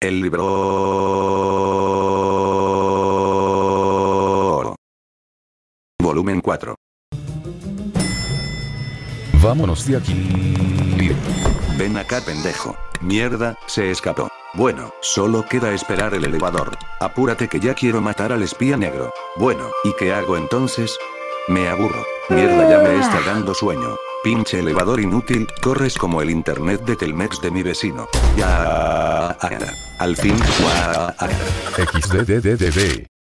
El libro. Volumen 4. Vámonos de aquí. Ven acá, pendejo. Mierda, se escapó. Bueno, solo queda esperar el elevador. Apúrate que ya quiero matar al espía negro. Bueno, ¿y qué hago entonces? Me aburro. Mierda, ya me está dando sueño. Pinche elevador inútil, corres como el internet de Telmex de mi vecino. Ya. Al fin. XDDDD.